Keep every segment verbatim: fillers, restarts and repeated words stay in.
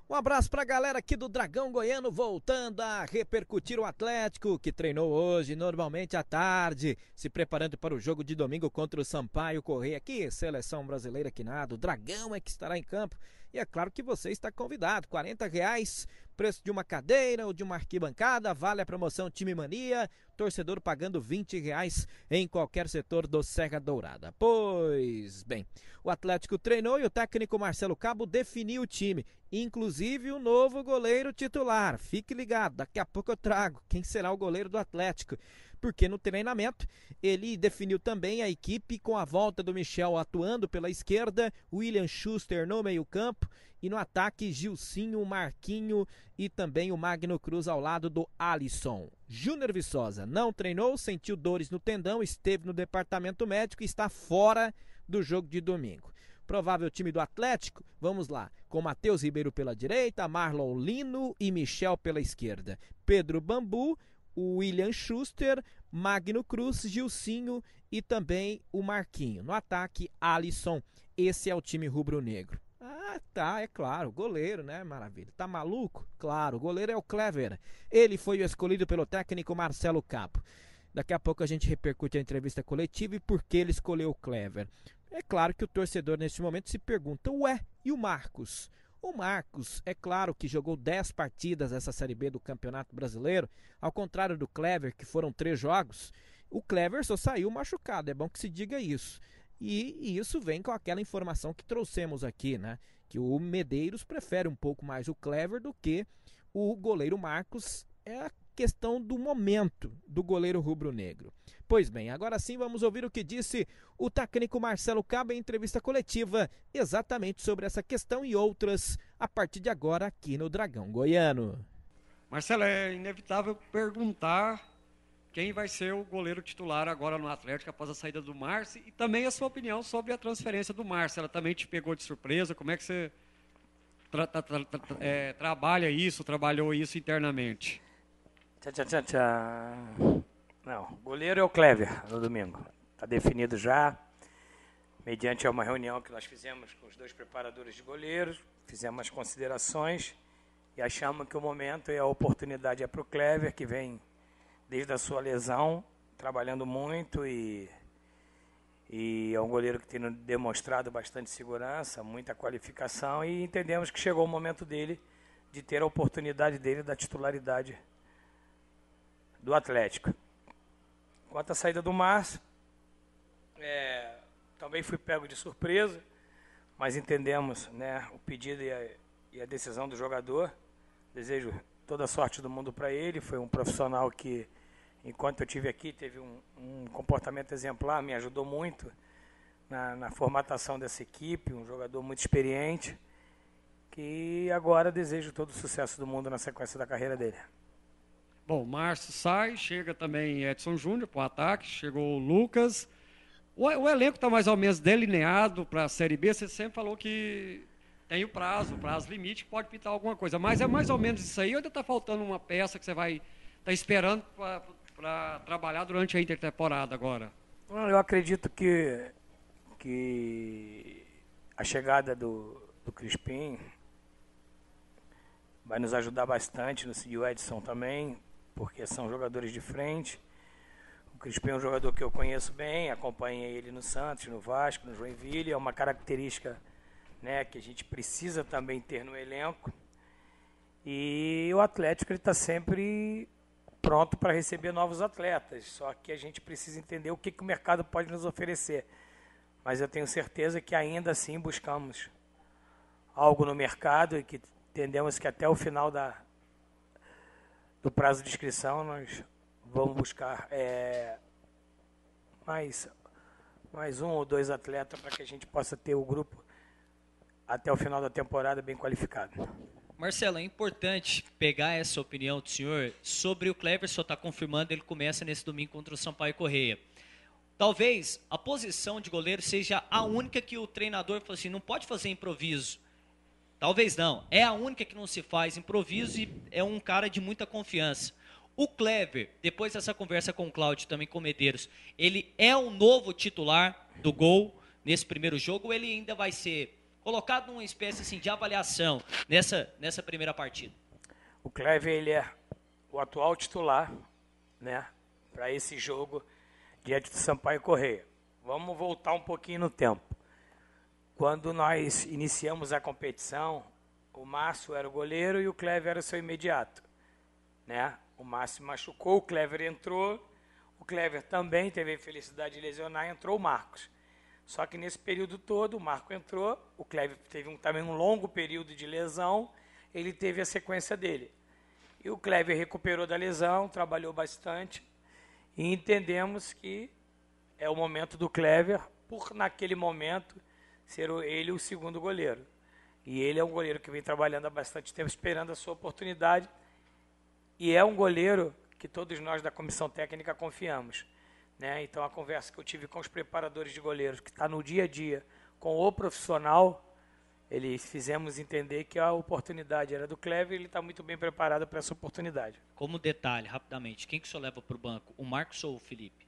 Um abraço pra galera aqui do Dragão Goiano, voltando a repercutir o Atlético, que treinou hoje, normalmente à tarde, se preparando para o jogo de domingo contra o Sampaio Corrêa. Que seleção brasileira que nada, o Dragão é que estará em campo. E é claro que você está convidado, quarenta reais, preço de uma cadeira ou de uma arquibancada, vale a promoção Time Mania, torcedor pagando vinte reais em qualquer setor do Serra Dourada. Pois bem, o Atlético treinou e o técnico Marcelo Cabo definiu o time, inclusive o novo goleiro titular. Fique ligado, daqui a pouco eu trago quem será o goleiro do Atlético, porque no treinamento ele definiu também a equipe com a volta do Michel atuando pela esquerda, William Schuster no meio campo e no ataque Gilcinho, Marquinho e também o Magno Cruz ao lado do Alisson. Júnior Viçosa não treinou, sentiu dores no tendão, esteve no departamento médico e está fora do jogo de domingo. Provável time do Atlético, vamos lá, com Matheus Ribeiro pela direita, Marlon Lino e Michel pela esquerda. Pedro Bambu, o William Schuster, Magno Cruz, Gilcinho e também o Marquinho. No ataque, Alisson. Esse é o time rubro-negro. Ah, tá, é claro, goleiro, né? Maravilha. Tá maluco? Claro, o goleiro é o Clever. Ele foi o escolhido pelo técnico Marcelo Cabo. Daqui a pouco a gente repercute a entrevista coletiva e por que ele escolheu o Clever. É claro que o torcedor neste momento se pergunta, ué, e o Marcos? O Marcos, é claro que jogou dez partidas essa Série B do Campeonato Brasileiro, ao contrário do Clever, que foram três jogos. O Clever só saiu machucado, é bom que se diga isso. E, e isso vem com aquela informação que trouxemos aqui, né? Que o Medeiros prefere um pouco mais o Clever do que o goleiro Marcos. É a questão do momento do goleiro rubro-negro. Pois bem, agora sim vamos ouvir o que disse o técnico Marcelo Cabo em entrevista coletiva, exatamente sobre essa questão e outras, a partir de agora aqui no Dragão Goiano. Marcelo, é inevitável perguntar quem vai ser o goleiro titular agora no Atlético após a saída do Márcio e também a sua opinião sobre a transferência do Márcio. Ela também te pegou de surpresa? Como é que você tra tra tra tra é, trabalha isso, trabalhou isso internamente? Tchau, tchau, tchau, tchau. Não, goleiro é o Clever no domingo. Está definido já, mediante uma reunião que nós fizemos com os dois preparadores de goleiros, fizemos as considerações e achamos que o momento e a oportunidade é para o Clever, que vem desde a sua lesão, trabalhando muito e, e é um goleiro que tem demonstrado bastante segurança, muita qualificação e entendemos que chegou o momento dele de ter a oportunidade dele da titularidade do Atlético. Quanto à saída do Márcio, é, também fui pego de surpresa, mas entendemos, né, o pedido e a, e a decisão do jogador. Desejo toda a sorte do mundo para ele. Foi um profissional que, enquanto eu estive aqui, teve um, um comportamento exemplar, me ajudou muito na, na formatação dessa equipe, um jogador muito experiente, que agora desejo todo o sucesso do mundo na sequência da carreira dele. Bom, o Márcio sai, chega também Edson Júnior para o ataque, chegou o Lucas. O, o elenco está mais ou menos delineado para a Série B. Você sempre falou que tem o prazo, o prazo limite, que pode pintar alguma coisa. Mas é mais ou menos isso aí ou ainda está faltando uma peça que você vai estar tá esperando para trabalhar durante a intertemporada agora? Eu acredito que, que a chegada do, do Crispim vai nos ajudar bastante, e o Edson também, porque são jogadores de frente. O Crispim é um jogador que eu conheço bem, acompanhei ele no Santos, no Vasco, no Joinville. É uma característica, né, que a gente precisa também ter no elenco. E o Atlético está sempre pronto para receber novos atletas, só que a gente precisa entender o que, que o mercado pode nos oferecer. Mas eu tenho certeza que ainda assim buscamos algo no mercado e que entendemos que até o final da, do prazo de inscrição nós vamos buscar é, mais, mais um ou dois atletas para que a gente possa ter o grupo até o final da temporada bem qualificado. Marcelo, é importante pegar essa opinião do senhor sobre o Clever. Só está confirmando, ele começa nesse domingo contra o Sampaio Corrêa. Talvez a posição de goleiro seja a única que o treinador falou assim, não pode fazer improviso. Talvez não. É a única que não se faz improviso e é um cara de muita confiança. O Clever, depois dessa conversa com o Cláudio, também com o Medeiros, ele é o novo titular do gol nesse primeiro jogo ou ele ainda vai ser colocado numa espécie assim, de avaliação nessa, nessa primeira partida? O Clever, ele é o atual titular, né, para esse jogo diante do Sampaio Corrêa. Vamos voltar um pouquinho no tempo. Quando nós iniciamos a competição, o Márcio era o goleiro e o Clever era o seu imediato, né? O Márcio machucou, o Clever entrou, o Clever também teve a infelicidade de lesionar, entrou o Marcos. Só que nesse período todo, o Marco entrou, o Clever teve um, também um longo período de lesão, ele teve a sequência dele. E o Clever recuperou da lesão, trabalhou bastante, e entendemos que é o momento do Clever, por naquele momento ser ele o segundo goleiro. E ele é um goleiro que vem trabalhando há bastante tempo, esperando a sua oportunidade, e é um goleiro que todos nós da comissão técnica confiamos, né? Então a conversa que eu tive com os preparadores de goleiros, que está no dia a dia com o profissional, eles fizemos entender que a oportunidade era do Clever e ele está muito bem preparado para essa oportunidade. Como detalhe, rapidamente, quem que o senhor leva para o banco? O Marcos ou o Felipe?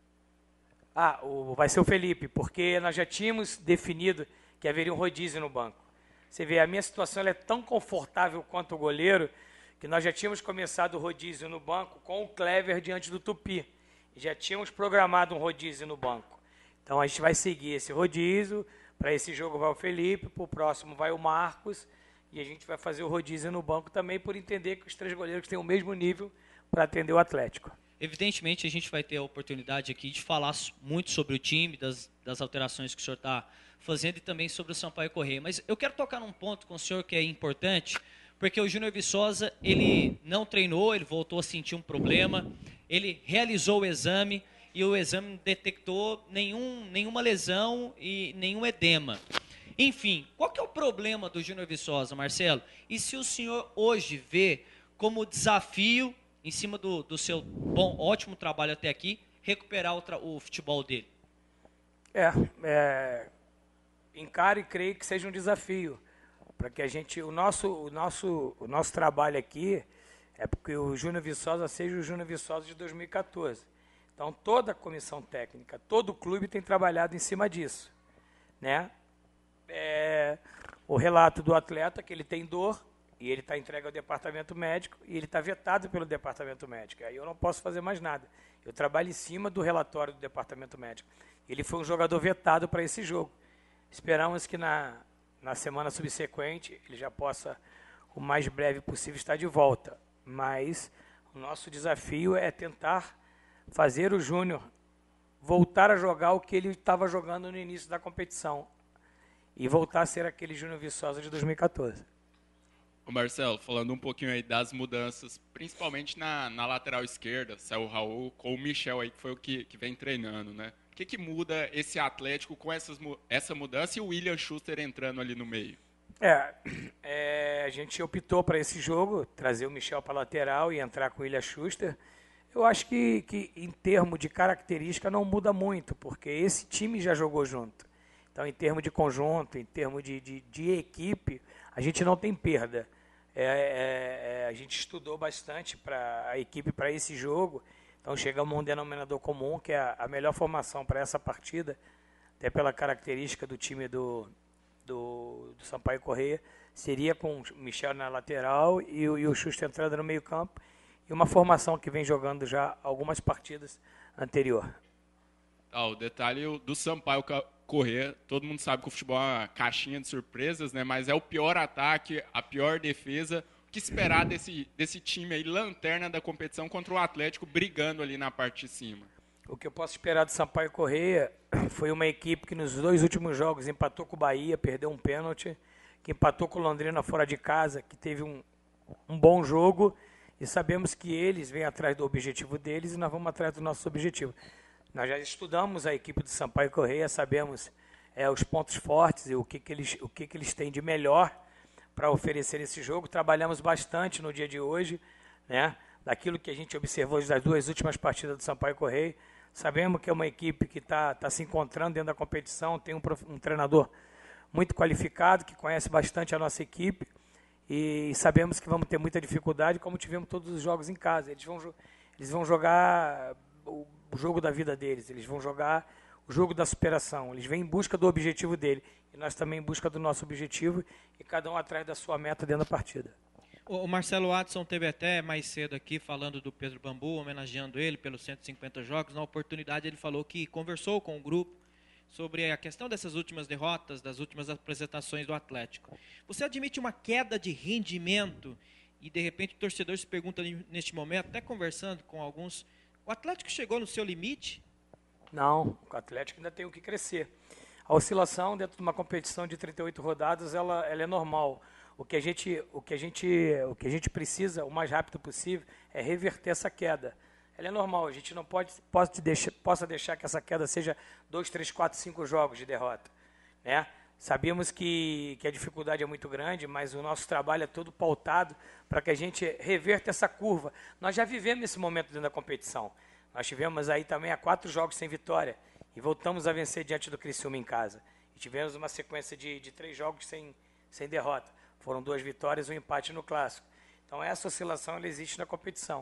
Ah, o, vai ser o Felipe, porque nós já tínhamos definido que haveria um rodízio no banco. Você vê, a minha situação ela é tão confortável quanto o goleiro, que nós já tínhamos começado o rodízio no banco com o Clever diante do Tupi. E já tínhamos programado um rodízio no banco. Então a gente vai seguir esse rodízio, para esse jogo vai o Felipe, para o próximo vai o Marcos, e a gente vai fazer o rodízio no banco também, por entender que os três goleiros têm o mesmo nível para atender o Atlético. Evidentemente, a gente vai ter a oportunidade aqui de falar muito sobre o time, das, das alterações que o senhor está fazendo e também sobre o Sampaio Corrêa. Mas eu quero tocar num ponto com o senhor que é importante, porque o Júnior Viçosa, ele não treinou, ele voltou a sentir um problema, ele realizou o exame e o exame detectou nenhum, nenhuma lesão e nenhum edema. Enfim, qual que é o problema do Júnior Viçosa, Marcelo? E se o senhor hoje vê como desafio, em cima do, do seu bom, ótimo trabalho até aqui, recuperar o, tra- o futebol dele? É, é, encaro e creio que seja um desafio, para que a gente, o nosso, o nosso, o nosso trabalho aqui é porque o Júnior Viçosa seja o Júnior Viçosa de dois mil e quatorze. Então toda a comissão técnica, todo o clube tem trabalhado em cima disso, né? É, o relato do atleta que ele tem dor e ele está entregue ao departamento médico e ele está vetado pelo departamento médico. Aí eu não posso fazer mais nada. Eu trabalho em cima do relatório do departamento médico. Ele foi um jogador vetado para esse jogo. Esperamos que na, na semana subsequente ele já possa, o mais breve possível, estar de volta. Mas o nosso desafio é tentar fazer o Júnior voltar a jogar o que ele estava jogando no início da competição e voltar a ser aquele Júnior Viçosa de dois mil e quatorze. Ô Marcelo, falando um pouquinho aí das mudanças, principalmente na, na lateral esquerda, saiu o Raul com o Michel aí, que foi o que, que vem treinando, né? O que, que muda esse Atlético com essas, essa mudança e o William Schuster entrando ali no meio? É, é a gente optou para esse jogo, trazer o Michel para a lateral e entrar com o William Schuster. Eu acho que, que em termos de característica não muda muito, porque esse time já jogou junto. Então, em termos de conjunto, em termos de, de, de equipe, a gente não tem perda. É, é, é, a gente estudou bastante para a equipe para esse jogo, então chegamos a um denominador comum, que é a, a melhor formação para essa partida, até pela característica do time do, do, do Sampaio Corrêa, seria com o Michel na lateral e, e o Schuster entrando no meio campo, e uma formação que vem jogando já algumas partidas anterior. Ah, o detalhe do Sampaio Corrêa, todo mundo sabe que o futebol é uma caixinha de surpresas, né? Mas é o pior ataque, a pior defesa. O que esperar desse, desse time aí, lanterna da competição, contra o Atlético, brigando ali na parte de cima? O que eu posso esperar do Sampaio Corrêa foi uma equipe que nos dois últimos jogos empatou com o Bahia, perdeu um pênalti, que empatou com o Londrina fora de casa, que teve um, um bom jogo, e sabemos que eles vêm atrás do objetivo deles e nós vamos atrás do nosso objetivo. Nós já estudamos a equipe do Sampaio Corrêa, sabemos é, os pontos fortes e o que, que, eles, o que, que eles têm de melhor para oferecer esse jogo. Trabalhamos bastante no dia de hoje, né, daquilo que a gente observou das duas últimas partidas do Sampaio Corrêa. Sabemos que é uma equipe que está tá se encontrando dentro da competição, tem um, um treinador muito qualificado, que conhece bastante a nossa equipe, e sabemos que vamos ter muita dificuldade, como tivemos todos os jogos em casa. Eles vão, eles vão jogar o, o jogo da vida deles, eles vão jogar o jogo da superação. Eles vêm em busca do objetivo dele. E nós também em busca do nosso objetivo. E cada um atrás da sua meta dentro da partida. O Marcelo Adson teve até mais cedo aqui falando do Pedro Bambu, homenageando ele pelos cento e cinquenta jogos. Na oportunidade ele falou que conversou com o grupo sobre a questão dessas últimas derrotas, das últimas apresentações do Atlético. Você admite uma queda de rendimento e de repente o torcedor se pergunta neste momento, até conversando com alguns, o Atlético chegou no seu limite? Não, o Atlético ainda tem o que crescer. A oscilação dentro de uma competição de trinta e oito rodadas, ela, ela é normal. O que, a gente, o, que a gente, o que a gente precisa, o mais rápido possível, é reverter essa queda. Ela é normal, a gente não pode, pode deixar, possa deixar que essa queda seja dois, três, quatro, cinco jogos de derrota. Né? Sabemos que, que a dificuldade é muito grande, mas o nosso trabalho é todo pautado para que a gente reverta essa curva. Nós já vivemos esse momento dentro da competição. Nós tivemos aí também há quatro jogos sem vitória e voltamos a vencer diante do Criciúma em casa. E tivemos uma sequência de, de três jogos sem, sem derrota. Foram duas vitórias e um empate no Clássico. Então essa oscilação ela existe na competição.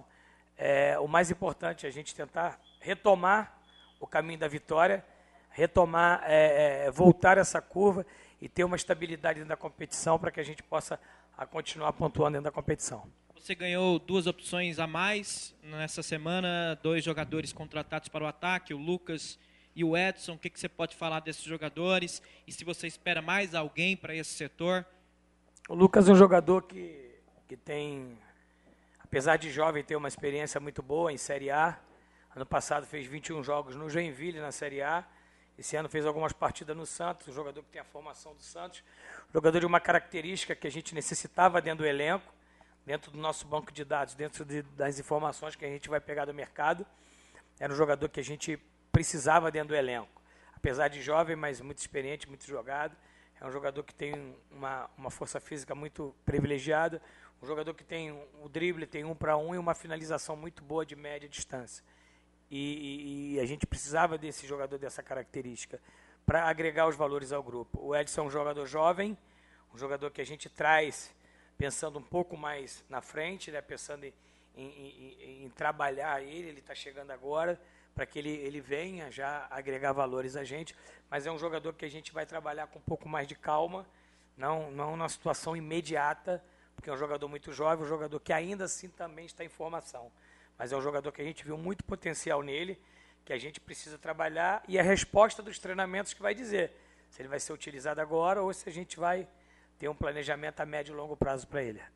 É, o mais importante é a gente tentar retomar o caminho da vitória, retomar, é, é, voltar essa curva e ter uma estabilidade dentro da competição para que a gente possa a continuar pontuando dentro da competição. Você ganhou duas opções a mais nessa semana, dois jogadores contratados para o ataque, o Lucas e o Edson. O que, que você pode falar desses jogadores e se você espera mais alguém para esse setor? O Lucas é um jogador que, que tem, apesar de jovem, ter uma experiência muito boa em Série A. Ano passado fez vinte e um jogos no Joinville, na Série A. Esse ano fez algumas partidas no Santos, um jogador que tem a formação do Santos. Um jogador de uma característica que a gente necessitava dentro do elenco, dentro do nosso banco de dados, dentro de, das informações que a gente vai pegar do mercado. Era um jogador que a gente precisava dentro do elenco. Apesar de jovem, mas muito experiente, muito jogado. É um jogador que tem uma, uma força física muito privilegiada, um jogador que tem um, um drible, tem um para um e uma finalização muito boa de média distância. E, e, e a gente precisava desse jogador dessa característica para agregar os valores ao grupo. O Edson é um jogador jovem, um jogador que a gente traz pensando um pouco mais na frente, né, pensando em, em, em, em trabalhar ele, ele está chegando agora, para que ele, ele venha já agregar valores a gente, mas é um jogador que a gente vai trabalhar com um pouco mais de calma, não, não na situação imediata, porque é um jogador muito jovem, um jogador que ainda assim também está em formação, mas é um jogador que a gente viu muito potencial nele, que a gente precisa trabalhar, e a resposta dos treinamentos que vai dizer se ele vai ser utilizado agora ou se a gente vai ter um planejamento a médio e longo prazo para ele.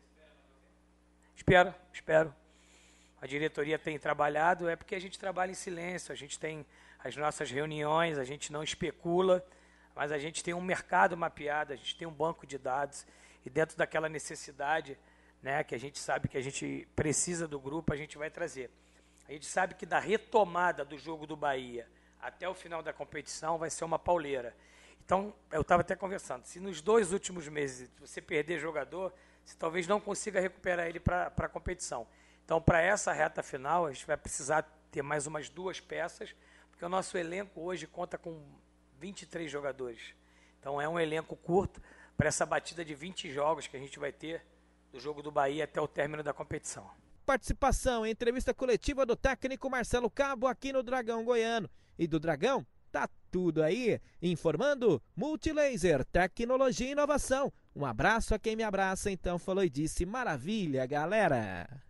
Espero, espero. A diretoria tem trabalhado, é porque a gente trabalha em silêncio, a gente tem as nossas reuniões, a gente não especula, mas a gente tem um mercado mapeado, a gente tem um banco de dados, e dentro daquela necessidade, né, que a gente sabe que a gente precisa do grupo, a gente vai trazer. A gente sabe que da retomada do jogo do Bahia até o final da competição vai ser uma pauleira. Então, eu estava até conversando, se nos dois últimos meses você perder jogador, você talvez não consiga recuperar ele para a competição. Então, para essa reta final, a gente vai precisar ter mais umas duas peças, porque o nosso elenco hoje conta com vinte e três jogadores. Então, é um elenco curto para essa batida de vinte jogos que a gente vai ter do jogo do Bahia até o término da competição. Participação em entrevista coletiva do técnico Marcelo Cabo aqui no Dragão Goiano. E do Dragão, tá tudo aí. Informando, Multilaser, tecnologia e inovação. Um abraço a quem me abraça, então falou e disse. Maravilha, galera!